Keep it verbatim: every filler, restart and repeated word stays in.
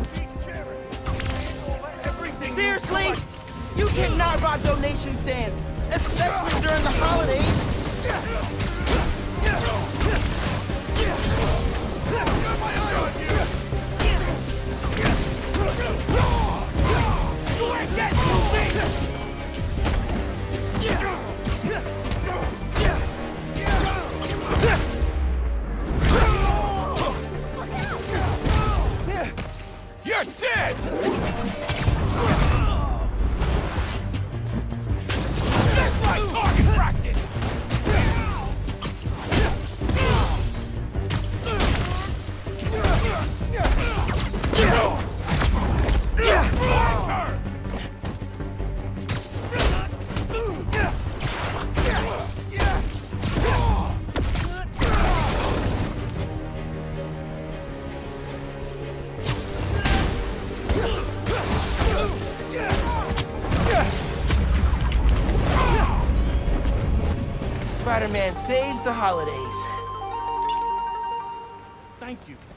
Seriously? You cannot rob donation stands, especially during the holidays. You ain't getting to me! You're dead! That's my target practice! Spider-Man saves the holidays. Thank you.